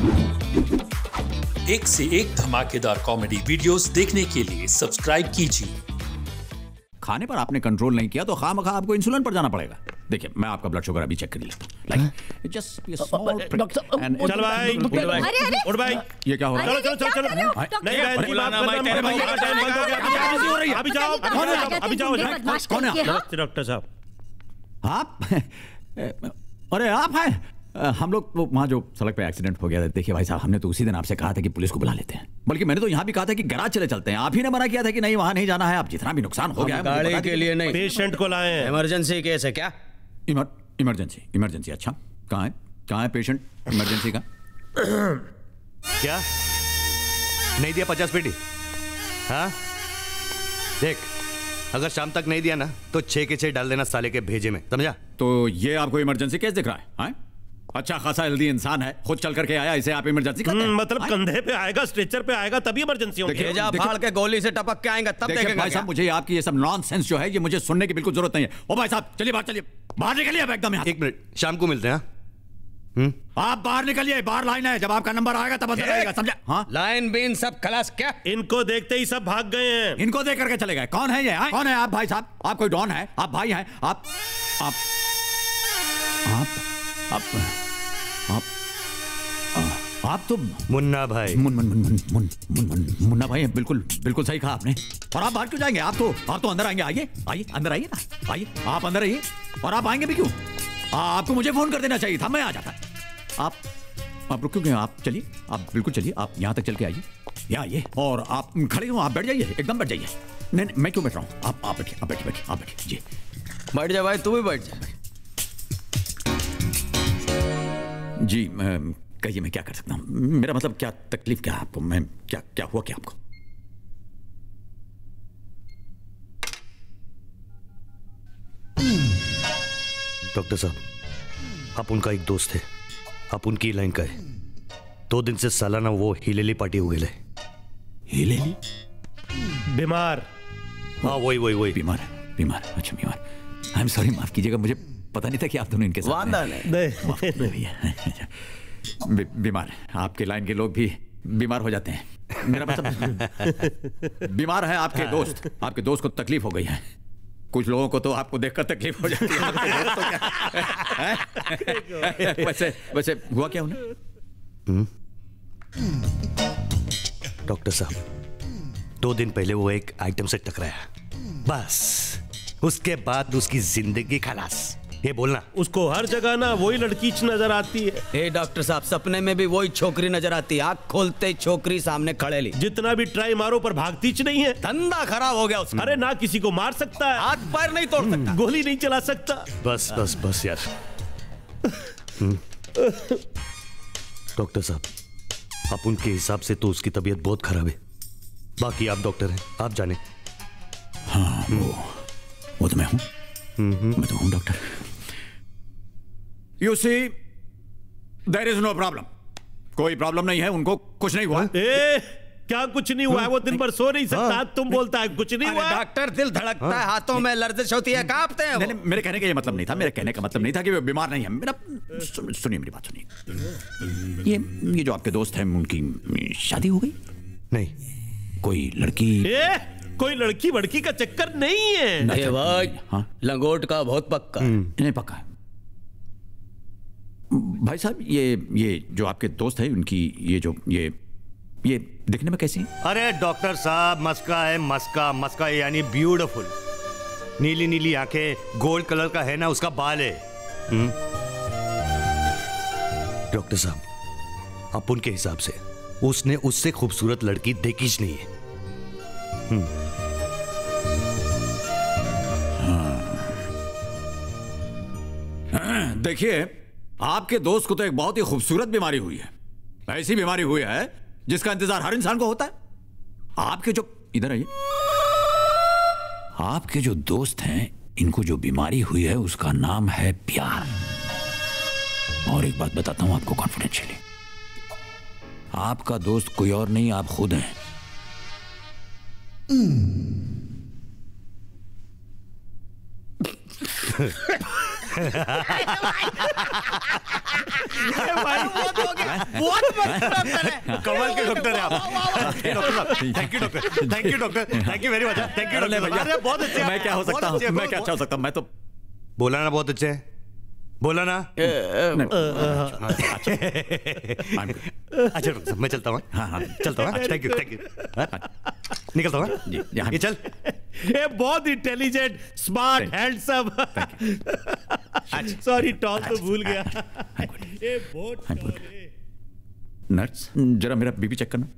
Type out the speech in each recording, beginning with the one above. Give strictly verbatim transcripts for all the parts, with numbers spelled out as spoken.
एक से एक धमाकेदार कॉमेडी वीडियोस देखने के लिए सब्सक्राइब कीजिए। खाने पर आपने कंट्रोल नहीं किया तो खामखा आपको इंसुलिन पर जाना पड़ेगा। देखिए मैं आपका ब्लड शुगर अभी चेक कर लेता हूं। Like just be a small doctor चल भाई उठ भाई। ये क्या हो रहा है? चलो चलो चलो चलो नहीं बहन जी माफ करना मेरे भाई का टाइम बंद हो गया। अभी जाओ अभी जाओ कौन है? नमस्ते डॉक्टर साहब। आप? अरे आप हैं? हम लोग तो वहाँ जो सड़क पे एक्सीडेंट हो गया था, देखिए भाई साहब हमने तो उसी दिन आपसे कहा था कि पुलिस को बुला लेते हैं। बल्कि मैंने तो यहाँ भी कहा था कि गैराज चले चलते हैं। आप ही ने मना किया था कि नहीं वहाँ नहीं जाना है। आप जितना भी नुकसान हो गया है गाड़ी के लिए नहीं, पेशेंट को लाए हैं। इमरजेंसी केस है क्या? इमरजेंसी इमरजेंसी अच्छा कहाँ है कहाँ है पेशेंट इमरजेंसी का? क्या नहीं दिया पचास पेटी? हाँ देख अगर शाम तक नहीं दिया ना तो छह के छह डाल देना साले के भेजे में, समझा? तो ये आपको इमरजेंसी केस दिख रहा है, है? अच्छा खासा हेल्दी इंसान है, खुद चल करके आया, इसे आप इमरजेंसी कहते हैं? मतलब कंधे पे आएगा, स्ट्रेचर पे आएगा तभी इमरजेंसी होगी। भेजा फाड़ के गोली से टपक के आएगा तब देखेंगे। भाई साहब मुझे आपकी ये सब नॉनसेंस जो है ये मुझे सुनने की बिल्कुल जरूरत नहीं है। ओ भाई साहब चलिए बाहर, चलिए बाहर निकलिए अब एकदम यहाँ। एक मिनट शाम को मिलते हैं। आप बाहर निकलिए, बाहर लाइन है, जब आपका नंबर आएगा तब अंदर आएगा, समझा? हाँ लाइन बीन सब खलास क्या? इनको देखते ही सब भाग गए हैं। इनको देख करके चले गए। कौन है ये? कौन है आप भाई साहब? आप कोई डॉन है? आप भाई हैं? आप आप आप आप आप आप तो मुन्ना भाई। मुन मुन मुन मुन मुन मुन मुन मुन्ना भाई बिल्कुल बिल्कुल सही कहा आपने। और आप बाहर क्यों जाएंगे? आप तो आप तो अंदर आएंगे। आइए आइए अंदर आइए ना, आइए आप अंदर आइए। और आप आएंगे भी क्यों? आपको मुझे फोन कर देना चाहिए था, मैं आ जाता। आप आप रुक क्यों गए? आप चलिए, आप बिल्कुल चलिए, आप यहाँ तक चल के आइए, यहाँ आइए। और आप खड़े हो, आप बैठ जाइए, एकदम बैठ जाइए। नहीं नहीं मैं क्यों बैठ रहा हूँ? आप आप बैठिए, आप बैठिए बैठिए आप बैठिए जी। बैठ जा भाई, तू भी बैठ जा जी। कहिए मैं क्या कर सकता हूँ? मेरा मतलब क्या तकलीफ क्या है आपको? मैं क्या क्या हुआ क्या आपको? डॉक्टर साहब आप उनका एक दोस्त है, आप उनकी लाइन का है। दो दिन से सालाना वो हिलेली पार्टी हो गए। हिलेली? बीमार? हाँ वही वही वही बीमार है, बीमार। अच्छा बीमार। आई एम सॉरी, माफ कीजिएगा, मुझे पता नहीं था कि आप दोनों इनके साथ हैं। बीमार है, आपके लाइन के लोग भी बीमार हो जाते हैं। मेरा मतलब बीमार है आपके दोस्त, आपके दोस्त को तकलीफ हो गई है। कुछ लोगों को तो आपको देखकर तकलीफ हो जाती है। तो क्या? वैसे वैसे हुआ क्या उन्हें? डॉक्टर साहब दो दिन पहले वो एक आइटम से टकराया, बस उसके बाद उसकी जिंदगी खलास। ये बोलना उसको हर जगह ना वही लड़की नजर आती है। ए डॉक्टर साहब सपने में भी वही छोकरी नजर आती है। आँख खोलते ही छोकरी सामने खड़े ली। जितना भी ट्राई मारो पर भागती च नहीं है। धंधा खराब हो गया उसका। अरे ना किसी को मार सकता है, हाथ पैर नहीं तोड़ सकता, गोली नहीं चला सकता। बस बस बस यार। डॉक्टर साहब आप उनके हिसाब से तो उसकी तबीयत बहुत खराब है। बाकी आप डॉक्टर हैं, आप जाने। हाँ वो वो तो मैं हूँ, मैं तो हूँ doctor. You see, there is no problem. कोई प्रॉब्लम नहीं है, उनको कुछ नहीं हुआ। ए, क्या कुछ नहीं हुआ है? वो दिन भर सो नहीं सकता, तुम बोलता है कुछ नहीं हुआ। डॉक्टर दिल धड़कता है, हाथों में लर्जिश होती है, कांपते हैं। नहीं, मेरे कहने का ये मतलब नहीं था, मेरे कहने का मतलब नहीं था कि वो बीमार नहीं है। मेरा सुनिए मेरी बात सुनिए। ये ये जो आपके दोस्त हैं उनकी शादी हो गई? नहीं। कोई लड़की? ए, कोई लड़की बड़की का चक्कर नहीं है। ये भाई हाँ? लंगोट का बहुत पक्का। नहीं पक्का है भाई साहब। ये ये जो आपके दोस्त है उनकी ये जो ये ये दिखने में कैसी है? अरे डॉक्टर साहब मस्का है, मस्का मस्का यानी ब्यूटीफुल। नीली नीली आंखें, गोल्ड कलर का है ना उसका बाल है। डॉक्टर साहब आप उनके हिसाब से उसने उससे खूबसूरत लड़की देखी ही नहीं है। हाँ। देखिए आपके दोस्त को तो एक बहुत ही खूबसूरत बीमारी हुई है। ऐसी बीमारी हुई है जिसका इंतजार हर इंसान को होता है। आपके जो इधर आइए, आपके जो दोस्त हैं इनको जो बीमारी हुई है उसका नाम है प्यार। और एक बात बताता हूं आपको कॉन्फिडेंशियली, आपका दोस्त कोई और नहीं आप खुद हैं। कमाल के डॉक्टर है आप। डॉक्टर साहब, thank you doctor, thank you doctor, thank you very much, thank you doctor. बहुत अच्छे। मैं क्या हो सकता हूँ, मैं क्या अच्छा हो सकता हूँ, मैं तो बोला ना बहुत अच्छे है, बोला ना। अच्छा डॉक्टर साहब मैं चलता हूँ। हाँ हाँ चलता हूँ। Thank you thank you. निकलता हूँ। ये चल। ये बहुत intelligent, smart, handsome. Sorry tall तो भूल गया। ये बहुत टॉल है। नर्स जरा मेरा बीपी चेक करना।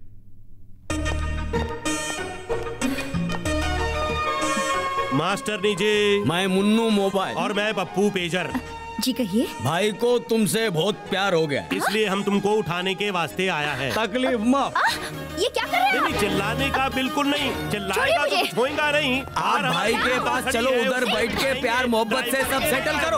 मास्टर नीचे। मैं मुन्नू मोबाइल और मैं पप्पू पेजर। जी कहिए। भाई को तुमसे बहुत प्यार हो गया, इसलिए हम तुमको उठाने के वास्ते आया है। तकलीफ माफ। ये क्या कर रहे हैं? नहीं चिल्लाने का बिल्कुल नहीं, चिल्लाएगा तो कुछ होएगा नहीं। आप भाई के पास चलो, उधर बैठ के प्यार मोहब्बत से सब सेटल करो।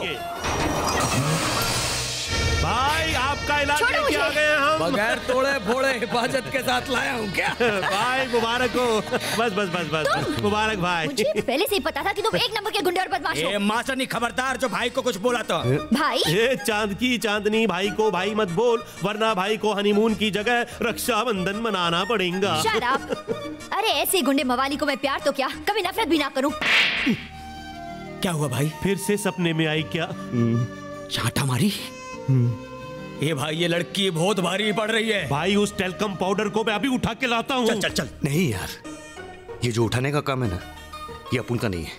भाई आपका इलाज लेके आ गए हम। बगैर तोड़े फोड़े हिफाजत के साथ लाया हूँ क्या? भाई मुबारक हो। बस बस बस बस मुबारक भाई। मुझे पहले से ही पता था कि तुम एक नंबर के गुंडे और बदमाश हो। ये मास्टर नहीं खबरदार जो भाई को कुछ बोला तो। भाई ये चांद की चांदनी भाई को भाई मत बोल, वरना भाई को हनीमून की जगह रक्षाबंधन मनाना पड़ेगा। Shut up. अरे ऐसे गुंडे मवाली को मैं प्यार तो क्या कभी नफरत भी ना करूं। क्या हुआ भाई? फिर से सपने में आई क्या? चाटा मारी? ये भाई ये लड़की बहुत भारी पड़ रही है। भाई उस टेलकम पाउडर को मैं अभी उठा के लाता हूँ। चल चल चल। नहीं यार, ये जो उठाने का काम है ना, ये अपन का नहीं है।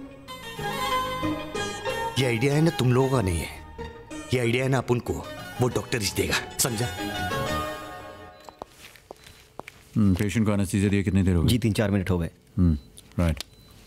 ये आइडिया है ना तुम लोगों का नहीं है, ये आइडिया है ना अपन को वो डॉक्टर ही देगा, समझा? पेशेंट को एनेस्थीसिया दिए कितनी देर हो गई? जी तीन चार मिनट हो गए। राइट।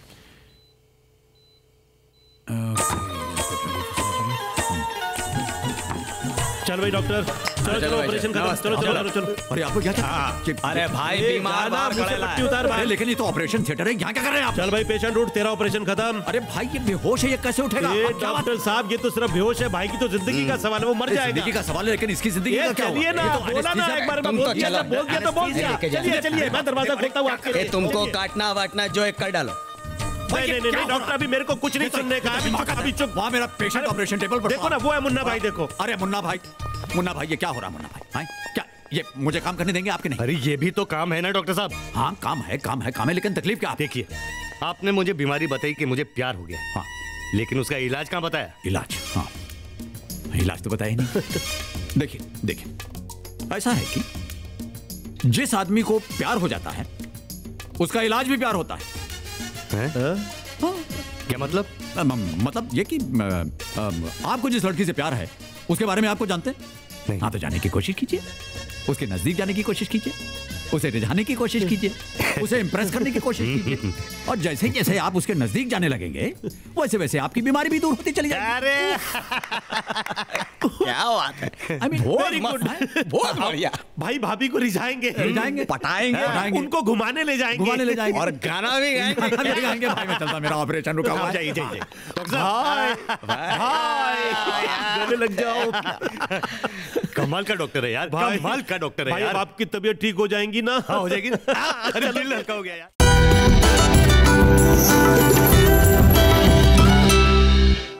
चल भाई डॉक्टर, चलो चलो ऑपरेशन करो। चलो चलो चलो चलो। अरे आपको क्या क्या? अरे भाई बीमार बाहर खड़े पट्टी उतार भाई। लेकिन ये तो ऑपरेशन थिएटर है, यहाँ क्या कर रहे हैं आप? चल भाई पेशेंट उठ, तेरा ऑपरेशन खत्म। अरे भाई ये बेहोश है, ये कैसे उठेगा? ये डॉक्टर साहब ये तो सिर्फ बेहोश है, भाई की तो जिंदगी का सवाल है, वो मर जाएगा। जिंदगी का सवाल है, लेकिन इसकी जिंदगी ये का क्या चलिए हुआ? ना, ये तो बोला ना anesthesia एक बार है। में बोल दिया, बोल दिया तो बोल दिया। चलिए चलिए मैं दरवाजा खोलता हूँ आपके लिए। तुमको काटना वाटना जो एक कर डालो। नहीं नहीं नहीं डॉक्टर अभी मेरे को कुछ नहीं सुनने का। अभी अभी चुप। वहाँ मेरा पेशेंट ऑपरेशन टेबल पर। देखो ना वो है मुन्ना भाई, देखो। अरे मुन्ना भाई, मुन्ना भाई ये क्या हो रहा है मुन्ना भाई? हाँ? क्या ये मुझे काम करने देंगे आपके? नहीं। अरे ये भी तो काम है ना डॉक्टर साहब। हाँ काम है, काम है, काम है, लेकिन तकलीफ क्या? देखिए आपने मुझे बीमारी बताई कि मुझे प्यार हो गया। हाँ लेकिन उसका इलाज कहाँ बताया? इलाज? हाँ इलाज तो बताया नहीं। देखिए देखिए ऐसा है कि जिस आदमी को प्यार हो जाता है उसका इलाज भी प्यार होता है। हैं? हाँ। क्या मतलब? आ, मतलब ये कि आ, आ, आपको जिस लड़की से प्यार है उसके बारे में आपको जानते हैं? नहीं। हाँ तो जाने की कोशिश कीजिए, उसके नजदीक जाने की कोशिश कीजिए, उसे रिझाने की कोशिश कीजिए, उसे इम्प्रेस करने की कोशिश कीजिए, और जैसे जैसे आप उसके नजदीक जाने लगेंगे वैसे वैसे आपकी बीमारी भी दूर होती चली जाएगी। अरे क्या बात है? I mean, बहुत very good, मस्त, है? बहुत बढ़िया। भाई भाभी को रिझाएंगे, रिझाएंगे, पटाएंगे, पटाएंगे, उनको घुमाने ले जाएंगे, घुमाने ले जाएंगे और गाना भी गाएंगे। गाना भी गाएंगे। भाई मैं चलता, मेरा ऑपरेशन रुका हुआ है। जाइए जाइए गले लग जाओ। कमाल का डॉक्टर है यार, भाई कमाल का डॉक्टर है भाई यार। अब आपकी तबीयत ठीक हो जाएगी ना? हाँ हो जाएगी। अरे दिल हल्का हो गया यार।